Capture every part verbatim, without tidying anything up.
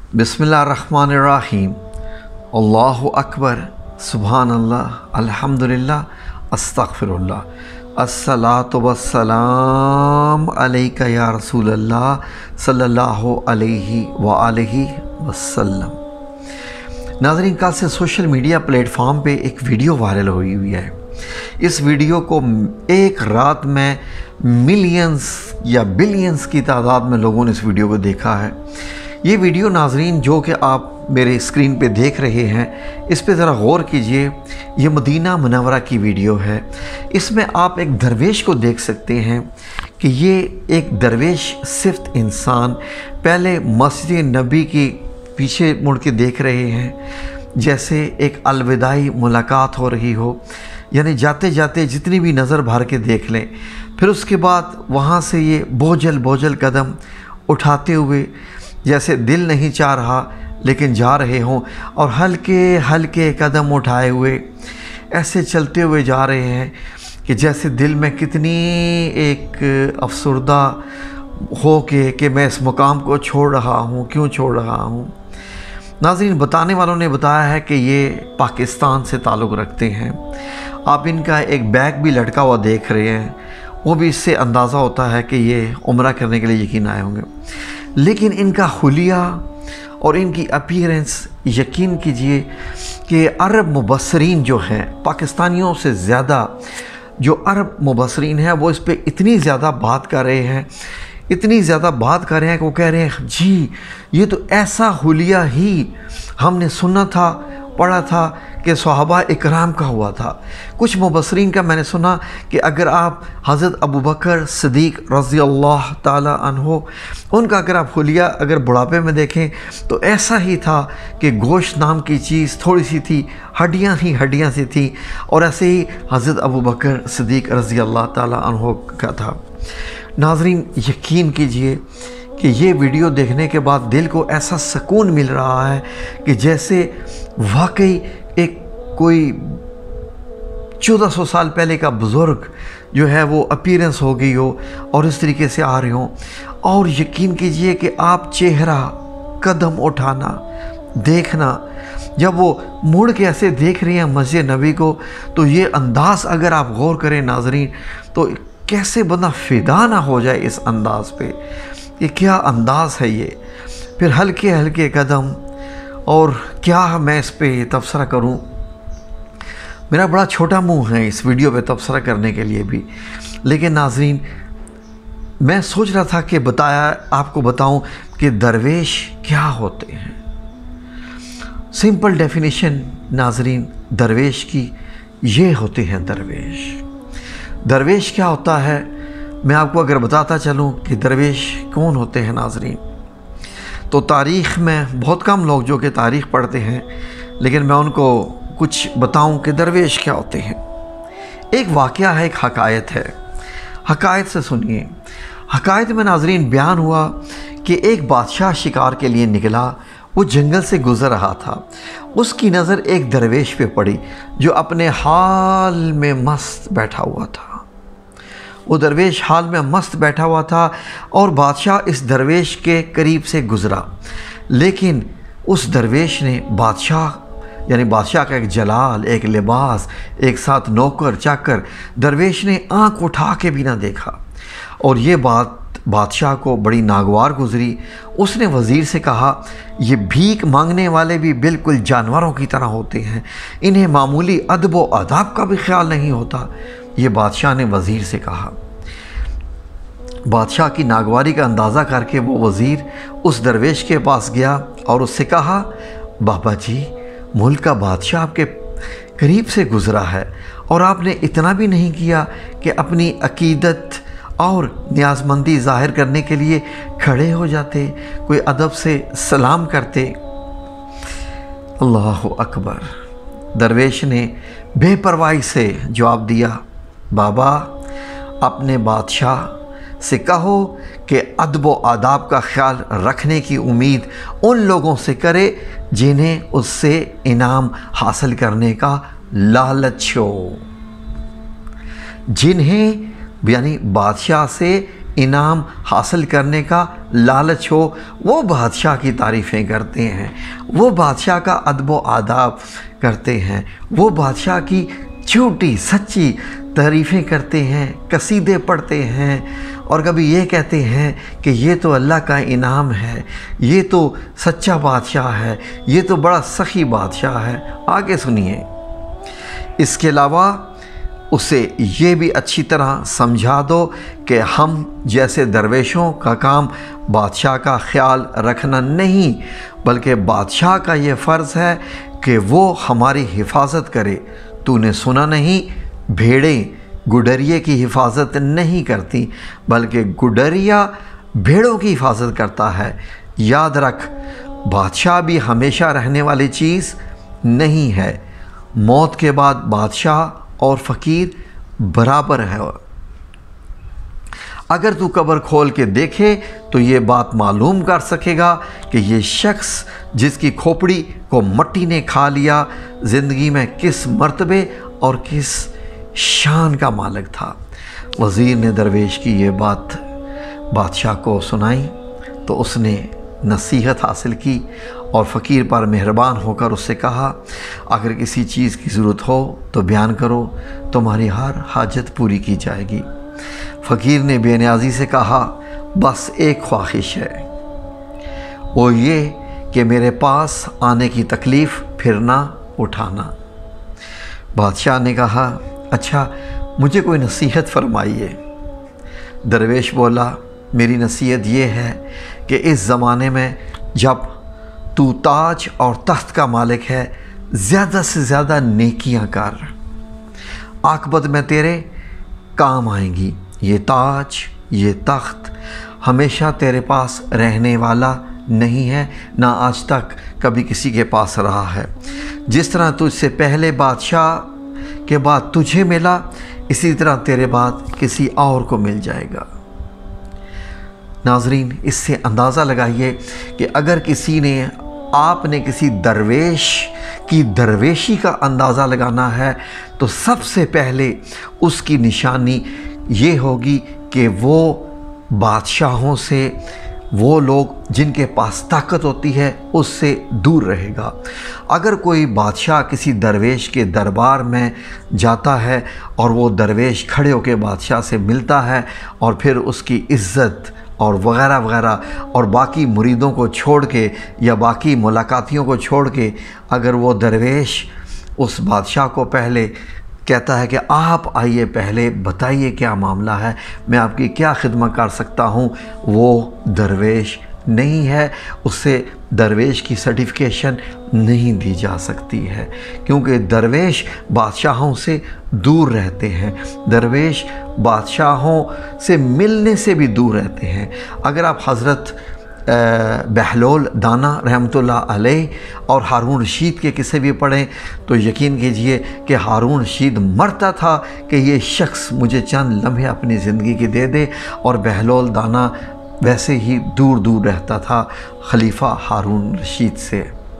बिस्मिल्लाहिर्रहमानिर्रहीम। अल्लाहु अकबर, सुभान अल्लाह, अल्हम्दुलिल्लाह, अस्तगफिरुल्लाह, अस्सलातु वस्सलाम अलैका या रसूल अल्लाह सल्लल्लाहु अलैहि व आलिहि वसल्लम। नाज़रीन, कल से सोशल मीडिया प्लेटफॉर्म पे एक वीडियो वायरल हुई हुई है। इस वीडियो को एक रात में मिलियंस या बिलियंस की तादाद में लोगों ने इस वीडियो को देखा है। ये वीडियो नाज़रीन जो कि आप मेरे स्क्रीन पे देख रहे हैं, इस पे ज़रा गौर कीजिए। ये मदीना मुनव्वरा की वीडियो है। इसमें आप एक दरवेश को देख सकते हैं कि ये एक दरवेश सिफ्त इंसान पहले मस्जिद नबी की पीछे मुड़ के देख रहे हैं, जैसे एक अलविदाई मुलाकात हो रही हो, यानी जाते जाते जितनी भी नज़र भर के देख लें। फिर उसके बाद वहाँ से ये बोझल बोझल कदम उठाते हुए, जैसे दिल नहीं चाह रहा लेकिन जा रहे हों, और हल्के हल्के कदम उठाए हुए ऐसे चलते हुए जा रहे हैं कि जैसे दिल में कितनी एक अफसरदा हो के कि मैं इस मुकाम को छोड़ रहा हूँ, क्यों छोड़ रहा हूँ। नाज़रीन, बताने वालों ने बताया है कि ये पाकिस्तान से ताल्लुक़ रखते हैं। आप इनका एक बैग भी लटका हुआ देख रहे हैं, वो भी इससे अंदाज़ा होता है कि ये उम्रा करने के लिए यकीन आए होंगे। लेकिन इनका हुलिया और इनकी अपीयरेंस, यकीन कीजिए कि अरब मुबस्सरीन जो हैं, पाकिस्तानियों से ज़्यादा जो अरब मुबस्सरीन हैं, वो इस पे इतनी ज़्यादा बात कर रहे हैं, इतनी ज़्यादा बात कर रहे हैं कि वो कह रहे हैं जी ये तो ऐसा हुलिया ही हमने सुना था, पढ़ा था कि सहाबा इकराम का हुआ था। कुछ मुबस्सरीन का मैंने सुना कि अगर आप हज़रत अबू बकर सिद्दीक़ रज़ी अल्लाह ताला अन्हो, उनका अगर आप हुलिया अगर बुढ़ापे में देखें तो ऐसा ही था कि गोश्त नाम की चीज़ थोड़ी सी थी, हड्डियाँ ही हड्डियाँ सी थी, और ऐसे ही हज़रत अबू बकर सिद्दीक़ रज़ी अल्लाह ताला अन्हो का था। नाज़रीन, यकीन कीजिए कि ये वीडियो देखने के बाद दिल को ऐसा सुकून मिल रहा है कि जैसे वाकई एक कोई चौदह सौ साल पहले का बुज़ुर्ग जो है वो अपीयरेंस हो गई हो और इस तरीके से आ रहे हों। और यकीन कीजिए कि आप चेहरा, कदम उठाना, देखना, जब वो मुड़ के ऐसे देख रही हैं मस्जिद नबी को, तो ये अंदाज़ अगर आप गौर करें नाज़रीन, तो कैसे बंदा फ़िदा ना हो जाए इस अंदाज़ पे। ये क्या अंदाज़ है ये। फिर हल्के हल्के कदम, और क्या मैं इस पे तबसरा करूं। मेरा बड़ा छोटा मुंह है इस वीडियो पे तबसरा करने के लिए भी, लेकिन नाज़रीन मैं सोच रहा था कि बताया आपको बताऊं कि दरवेश क्या होते हैं। सिंपल डेफिनेशन नाज़रीन दरवेश की ये होते हैं। दरवेश दरवेश क्या होता है, मैं आपको अगर बताता चलूं कि दरवेश कौन होते हैं नाज़रीन, तो तारीख़ में बहुत कम लोग जो कि तारीख़ पढ़ते हैं, लेकिन मैं उनको कुछ बताऊं कि दरवेश क्या होते हैं। एक वाक़या है, एक हकायत है। हकायत से सुनिए। हकायत में नाज़रीन बयान हुआ कि एक बादशाह शिकार के लिए निकला। वो जंगल से गुज़र रहा था। उसकी नज़र एक दरवेश पे पड़ी जो अपने हाल में मस्त बैठा हुआ था। वो दरवेश हाल में मस्त बैठा हुआ था और बादशाह इस दरवेश के करीब से गुज़रा, लेकिन उस दरवेश ने बादशाह यानी बादशाह का एक जलाल, एक लिबास, एक साथ नौकर चाकर, दरवेश ने आंख उठा के भी ना देखा। और ये बात बादशाह को बड़ी नागवार गुज़री। उसने वज़ीर से कहा, ये भीख मांगने वाले भी बिल्कुल जानवरों की तरह होते हैं, इन्हें मामूली अदब व आदाब का भी ख्याल नहीं होता। ये बादशाह ने वज़ीर से कहा। बादशाह की नागवारी का अंदाज़ा करके वो वज़ीर उस दरवेश के पास गया और उससे कहा, बाबा जी, मुल्क का बादशाह आपके करीब से गुज़रा है और आपने इतना भी नहीं किया कि अपनी अकीदत और न्याज़मंदी ज़ाहिर करने के लिए खड़े हो जाते, कोई अदब से सलाम करते। अल्लाहु अकबर। दरवेश ने बेपरवाही से जवाब दिया, बाबा, अपने बादशाह से कहो कि अदब व आदाब का ख्याल रखने की उम्मीद उन लोगों से करे जिन्हें उससे इनाम हासिल करने का लालच हो। जिन्हें यानी बादशाह से इनाम हासिल करने का लालच हो वो बादशाह की तारीफ़ें करते हैं, वो बादशाह का अदब व आदाब करते हैं, वो बादशाह की झूठी सच्ची तारीफ़ें करते हैं, कसीदे पढ़ते हैं और कभी ये कहते हैं कि ये तो अल्लाह का इनाम है, ये तो सच्चा बादशाह है, ये तो बड़ा सखी बादशाह है। आगे सुनिए। इसके अलावा उसे ये भी अच्छी तरह समझा दो कि हम जैसे दरवेशों का काम बादशाह का ख्याल रखना नहीं, बल्कि बादशाह का ये फ़र्ज़ है कि वो हमारी हिफाजत करे। तूने सुना नहीं, भेड़ें गुडरिए की हिफाजत नहीं करती, बल्कि गुडरिया भेड़ों की हिफाजत करता है। याद रख, बादशाह भी हमेशा रहने वाली चीज़ नहीं है। मौत के बाद बादशाह और फ़कीर बराबर है। अगर तू कब्र खोल के देखे तो ये बात मालूम कर सकेगा कि ये शख्स जिसकी खोपड़ी को मट्टी ने खा लिया, ज़िंदगी में किस मर्तबे और किस शान का मालिक था। वज़ीर ने दरवेश की ये बात बादशाह को सुनाई तो उसने नसीहत हासिल की और फ़कीर पर मेहरबान होकर उससे कहा, अगर किसी चीज़ की ज़रूरत हो तो बयान करो, तुम्हारी हर हाजत पूरी की जाएगी। फ़कीर ने बेनियाज़ी से कहा, बस एक ख्वाहिश है, वो ये कि मेरे पास आने की तकलीफ़ फिर ना उठाना। बादशाह ने कहा, अच्छा मुझे कोई नसीहत फरमाइए। दरवेश बोला, मेरी नसीहत ये है कि इस ज़माने में जब तू ताज और तख्त का मालिक है, ज़्यादा से ज़्यादा नेकियां कर, आक़िबत में तेरे काम आएंगी। ये ताज, ये तख्त हमेशा तेरे पास रहने वाला नहीं है, ना आज तक कभी किसी के पास रहा है। जिस तरह तुझसे पहले बादशाह के बाद तुझे मिला, इसी तरह तेरे बाद किसी और को मिल जाएगा। नाज़रीन, इससे अंदाज़ा लगाइए कि अगर किसी ने आपने किसी दरवेश की दरवेशी का अंदाज़ा लगाना है तो सबसे पहले उसकी निशानी ये होगी कि वो बादशाहों से, वो लोग जिनके पास ताकत होती है उससे दूर रहेगा। अगर कोई बादशाह किसी दरवेश के दरबार में जाता है और वो दरवेश खड़े होकर बादशाह से मिलता है और फिर उसकी इज़्ज़त और वग़ैरह वग़ैरह और बाकी मुरीदों को छोड़ के या बाकी मुलाकातियों को छोड़ के अगर वो दरवेश उस बादशाह को पहले कहता है कि आप आइए, पहले बताइए क्या मामला है, मैं आपकी क्या खिदमत कर सकता हूँ, वो दरवेश नहीं है, उससे दरवेश की सर्टिफिकेशन नहीं दी जा सकती है, क्योंकि दरवेश बादशाहों से दूर रहते हैं, दरवेश बादशाहों से मिलने से भी दूर रहते हैं। अगर आप हज़रत बहलोल दाना रहमतुल्लाह अलैह और हारून रशीद के किस्से भी पढ़ें तो यकीन कीजिए कि हारून रशीद मरता था कि ये शख्स मुझे चंद लम्हे अपनी ज़िंदगी के दे दे, और बहलोल दाना वैसे ही दूर दूर रहता था खलीफा हारून रशीद से।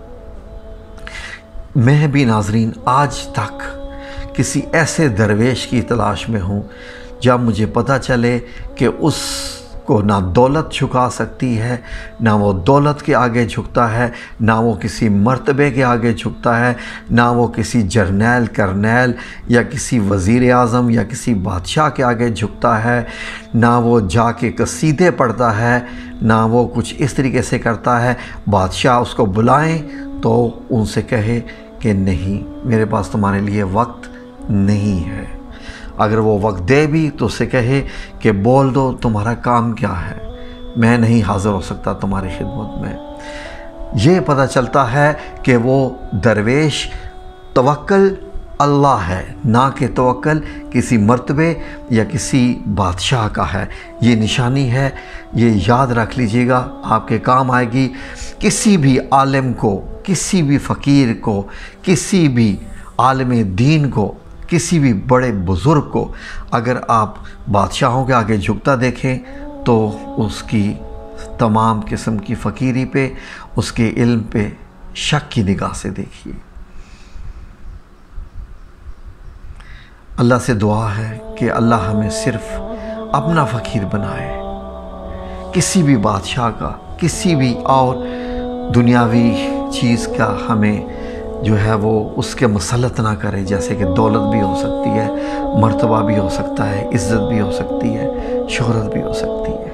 मैं भी नाज़रीन आज तक किसी ऐसे दरवेश की तलाश में हूँ जब मुझे पता चले कि उस को ना दौलत झुका सकती है, ना वो दौलत के आगे झुकता है, ना वो किसी मर्तबे के आगे झुकता है, ना वो किसी जर्नैल करनैल या किसी वज़ीर आज़म या किसी बादशाह के आगे झुकता है, ना वो जाके कसीदे पढ़ता है, ना वो कुछ इस तरीके से करता है। बादशाह उसको बुलाएं तो उनसे कहे कि नहीं, मेरे पास तुम्हारे लिए वक्त नहीं है। अगर वो वक्त दे भी तो उसे कहे कि बोल दो तुम्हारा काम क्या है, मैं नहीं हाज़िर हो सकता तुम्हारी खिदमत में। ये पता चलता है कि वो दरवेश तवक्कल अल्लाह है, ना कि तवक्कल किसी मर्तबे या किसी बादशाह का है। ये निशानी है, ये याद रख लीजिएगा, आपके काम आएगी। किसी भी आलिम को, किसी भी फ़कीर को, किसी भी आलिम दीन को, किसी भी बड़े बुज़ुर्ग को अगर आप बादशाहों के आगे झुकता देखें तो उसकी तमाम किस्म की फ़कीरी पे, उसके इल्म पे शक की निगाह से देखिए। अल्लाह से दुआ है कि अल्लाह हमें सिर्फ़ अपना फ़कीर बनाए, کسی بھی بادشاہ کا، کسی بھی اور دنیاوی چیز کا ہمیں جو ہے وہ اس کے مسلط نہ کرے، جیسے کہ دولت بھی ہو سکتی ہے، مرتبہ بھی ہو سکتا ہے، عزت بھی ہو سکتی ہے، شہرت بھی ہو سکتی ہے۔